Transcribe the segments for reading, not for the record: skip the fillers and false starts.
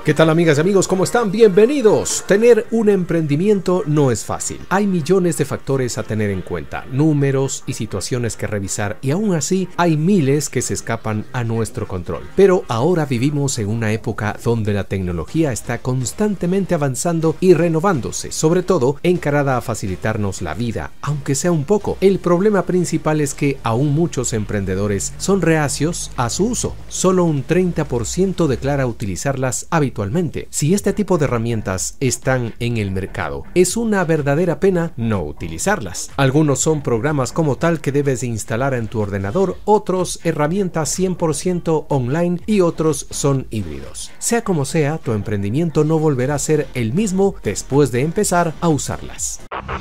¿Qué tal, amigas y amigos? ¿Cómo están? Bienvenidos. Tener un emprendimiento no es fácil. Hay millones de factores a tener en cuenta, números y situaciones que revisar, y aún así hay miles que se escapan a nuestro control. Pero ahora vivimos en una época donde la tecnología está constantemente avanzando y renovándose, sobre todo encarada a facilitarnos la vida, aunque sea un poco. El problema principal es que aún muchos emprendedores son reacios a su uso. Solo un 30% declara utilizarlas habitualmente. Si este tipo de herramientas están en el mercado, es una verdadera pena no utilizarlas. Algunos son programas como tal que debes instalar en tu ordenador, otros herramientas 100% online y otros son híbridos. Sea como sea, tu emprendimiento no volverá a ser el mismo después de empezar a usarlas.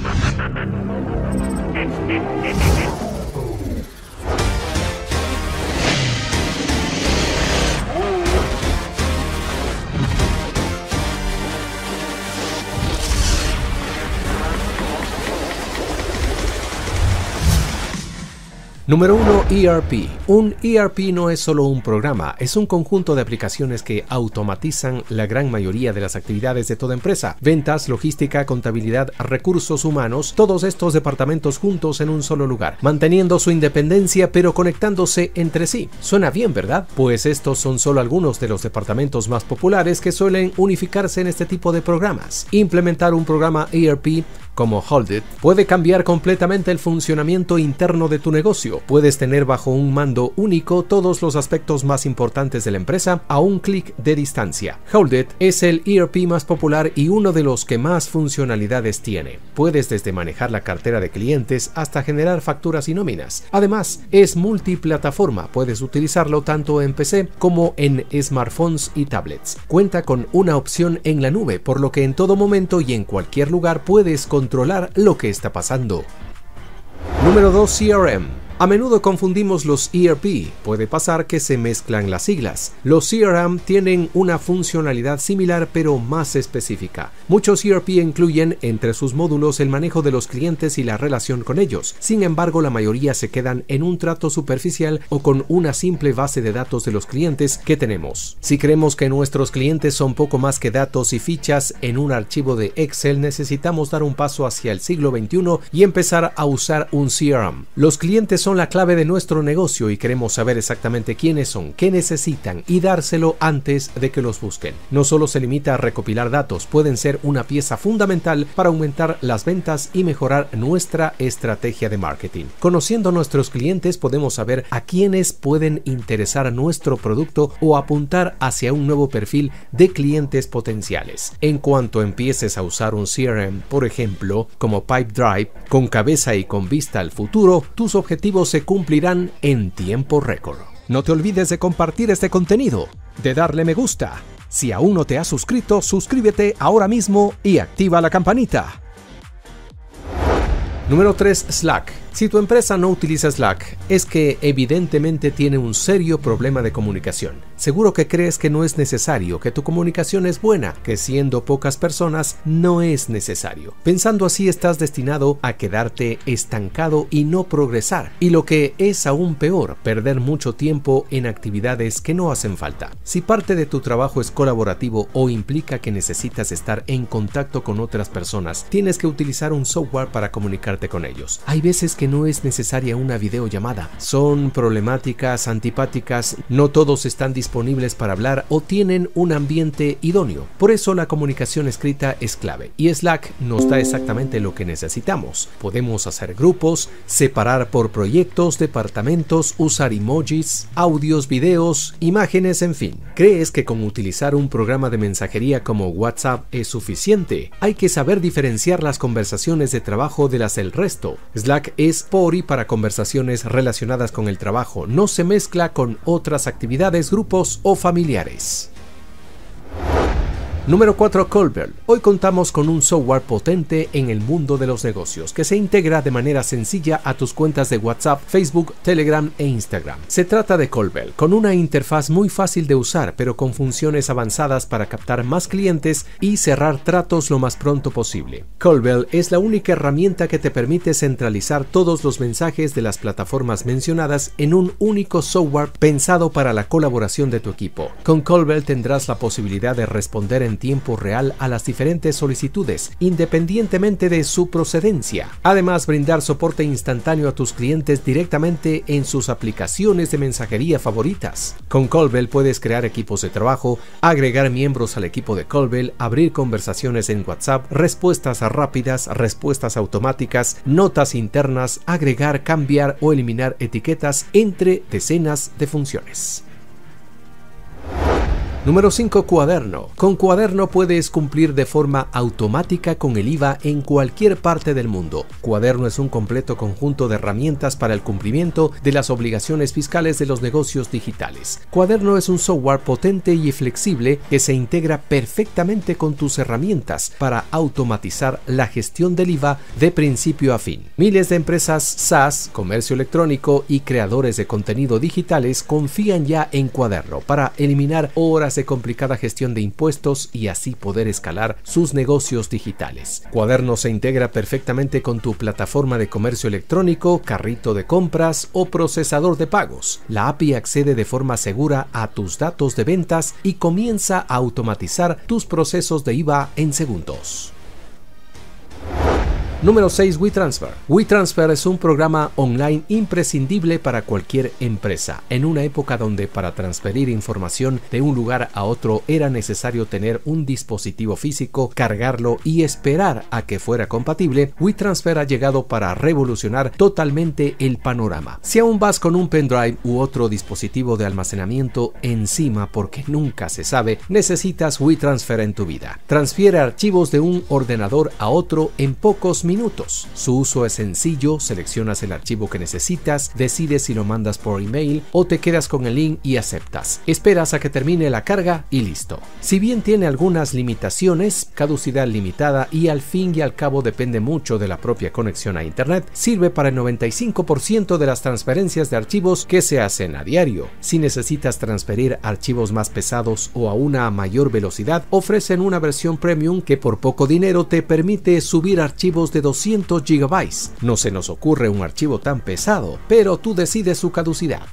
Número 1. ERP. Un ERP no es solo un programa, es un conjunto de aplicaciones que automatizan la gran mayoría de las actividades de toda empresa. Ventas, logística, contabilidad, recursos humanos, todos estos departamentos juntos en un solo lugar, manteniendo su independencia pero conectándose entre sí. Suena bien, ¿verdad? Pues estos son solo algunos de los departamentos más populares que suelen unificarse en este tipo de programas. Implementar un programa ERP como Holdit puede cambiar completamente el funcionamiento interno de tu negocio. Puedes tener bajo un mando único todos los aspectos más importantes de la empresa a un clic de distancia. Holdit es el ERP más popular y uno de los que más funcionalidades tiene. Puedes desde manejar la cartera de clientes hasta generar facturas y nóminas. Además, es multiplataforma. Puedes utilizarlo tanto en PC como en smartphones y tablets. Cuenta con una opción en la nube, por lo que en todo momento y en cualquier lugar puedes controlar lo que está pasando. Número 2. CRM. A menudo confundimos los ERP, puede pasar que se mezclan las siglas. Los CRM tienen una funcionalidad similar pero más específica. Muchos ERP incluyen entre sus módulos el manejo de los clientes y la relación con ellos. Sin embargo, la mayoría se quedan en un trato superficial o con una simple base de datos de los clientes que tenemos. Si creemos que nuestros clientes son poco más que datos y fichas en un archivo de Excel, necesitamos dar un paso hacia el siglo XXI y empezar a usar un CRM. Los clientes son la clave de nuestro negocio y queremos saber exactamente quiénes son, qué necesitan y dárselo antes de que los busquen. No solo se limita a recopilar datos, pueden ser una pieza fundamental para aumentar las ventas y mejorar nuestra estrategia de marketing. Conociendo a nuestros clientes podemos saber a quiénes pueden interesar nuestro producto o apuntar hacia un nuevo perfil de clientes potenciales. En cuanto empieces a usar un CRM, por ejemplo, como Pipedrive, con cabeza y con vista al futuro, tus objetivos se cumplirán en tiempo récord. No te olvides de compartir este contenido, de darle me gusta. Si aún no te has suscrito, suscríbete ahora mismo y activa la campanita. Número 3. Slack. Si tu empresa no utiliza Slack, es que evidentemente tiene un serio problema de comunicación. Seguro que crees que no es necesario, que tu comunicación es buena, que siendo pocas personas no es necesario. Pensando así estás destinado a quedarte estancado y no progresar. Y lo que es aún peor, perder mucho tiempo en actividades que no hacen falta. Si parte de tu trabajo es colaborativo o implica que necesitas estar en contacto con otras personas, tienes que utilizar un software para comunicarte con ellos. Hay veces que no es necesaria una videollamada. Son problemáticas, antipáticas, no todos están disponibles para hablar o tienen un ambiente idóneo. Por eso la comunicación escrita es clave y Slack nos da exactamente lo que necesitamos. Podemos hacer grupos, separar por proyectos, departamentos, usar emojis, audios, videos, imágenes, en fin. ¿Crees que con utilizar un programa de mensajería como WhatsApp es suficiente? Hay que saber diferenciar las conversaciones de trabajo de las del resto. Slack es por y para conversaciones relacionadas con el trabajo, no se mezcla con otras actividades, grupos o familiares. Número 4. Colbel. Hoy contamos con un software potente en el mundo de los negocios que se integra de manera sencilla a tus cuentas de WhatsApp, Facebook, Telegram e Instagram. Se trata de Colbel, con una interfaz muy fácil de usar, pero con funciones avanzadas para captar más clientes y cerrar tratos lo más pronto posible. Colbel es la única herramienta que te permite centralizar todos los mensajes de las plataformas mencionadas en un único software pensado para la colaboración de tu equipo. Con Colbel tendrás la posibilidad de responder en tiempo real a las diferentes solicitudes, independientemente de su procedencia. Además, brindar soporte instantáneo a tus clientes directamente en sus aplicaciones de mensajería favoritas. Con Colbel puedes crear equipos de trabajo, agregar miembros al equipo de Colbel, abrir conversaciones en WhatsApp, respuestas rápidas, respuestas automáticas, notas internas, agregar, cambiar o eliminar etiquetas, entre decenas de funciones. Número 5. Cuaderno. Con Cuaderno puedes cumplir de forma automática con el IVA en cualquier parte del mundo. Cuaderno es un completo conjunto de herramientas para el cumplimiento de las obligaciones fiscales de los negocios digitales. Cuaderno es un software potente y flexible que se integra perfectamente con tus herramientas para automatizar la gestión del IVA de principio a fin. Miles de empresas SaaS, comercio electrónico y creadores de contenido digitales confían ya en Cuaderno para eliminar horas de complicada gestión de impuestos y así poder escalar sus negocios digitales. Cuaderno se integra perfectamente con tu plataforma de comercio electrónico, carrito de compras o procesador de pagos. La API accede de forma segura a tus datos de ventas y comienza a automatizar tus procesos de IVA en segundos. Número 6. WeTransfer. WeTransfer es un programa online imprescindible para cualquier empresa. En una época donde para transferir información de un lugar a otro era necesario tener un dispositivo físico, cargarlo y esperar a que fuera compatible, WeTransfer ha llegado para revolucionar totalmente el panorama. Si aún vas con un pendrive u otro dispositivo de almacenamiento encima porque nunca se sabe, necesitas WeTransfer en tu vida. Transfiere archivos de un ordenador a otro en pocos minutos. Su uso es sencillo, seleccionas el archivo que necesitas, decides si lo mandas por email o te quedas con el link y aceptas. Esperas a que termine la carga y listo. Si bien tiene algunas limitaciones, caducidad limitada y al fin y al cabo depende mucho de la propia conexión a internet, sirve para el 95% de las transferencias de archivos que se hacen a diario. Si necesitas transferir archivos más pesados o a una mayor velocidad, ofrecen una versión premium que por poco dinero te permite subir archivos de 200 GB. No se nos ocurre un archivo tan pesado, pero tú decides su caducidad.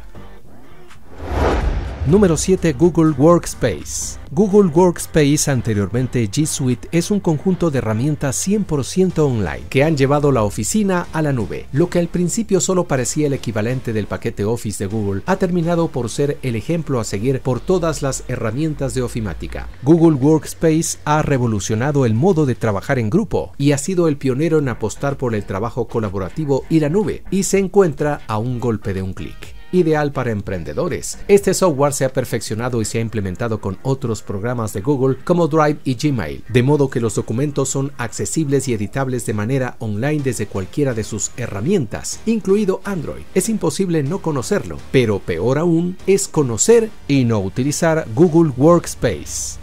Número 7. Google Workspace. Google Workspace, anteriormente G Suite, es un conjunto de herramientas 100% online que han llevado la oficina a la nube. Lo que al principio solo parecía el equivalente del paquete Office de Google ha terminado por ser el ejemplo a seguir por todas las herramientas de ofimática. Google Workspace ha revolucionado el modo de trabajar en grupo y ha sido el pionero en apostar por el trabajo colaborativo y la nube, y se encuentra a un golpe de un clic. Ideal para emprendedores. Este software se ha perfeccionado y se ha implementado con otros programas de Google como Drive y Gmail, de modo que los documentos son accesibles y editables de manera online desde cualquiera de sus herramientas, incluido Android. Es imposible no conocerlo, pero peor aún es conocer y no utilizar Google Workspace.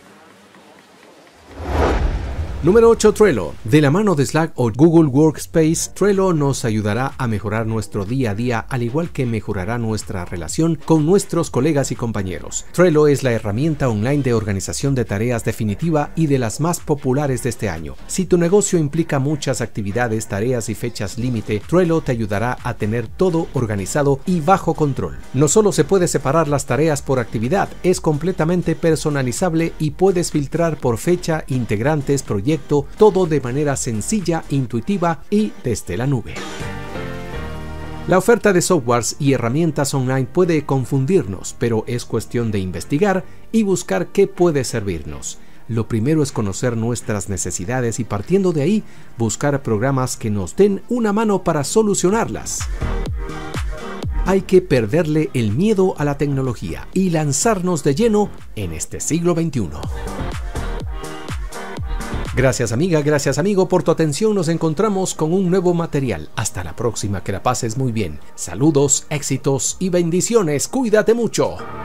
Número 8. Trello. De la mano de Slack o Google Workspace, Trello nos ayudará a mejorar nuestro día a día, al igual que mejorará nuestra relación con nuestros colegas y compañeros. Trello es la herramienta online de organización de tareas definitiva y de las más populares de este año. Si tu negocio implica muchas actividades, tareas y fechas límite, Trello te ayudará a tener todo organizado y bajo control. No solo se puede separar las tareas por actividad, es completamente personalizable y puedes filtrar por fecha, integrantes, proyectos, todo de manera sencilla, intuitiva y desde la nube. La oferta de softwares y herramientas online puede confundirnos, pero es cuestión de investigar y buscar qué puede servirnos. Lo primero es conocer nuestras necesidades y, partiendo de ahí, buscar programas que nos den una mano para solucionarlas. Hay que perderle el miedo a la tecnología y lanzarnos de lleno en este siglo XXI. Gracias amiga, gracias amigo por tu atención. Nos encontramos con un nuevo material. Hasta la próxima, que la pases muy bien. Saludos, éxitos y bendiciones. Cuídate mucho.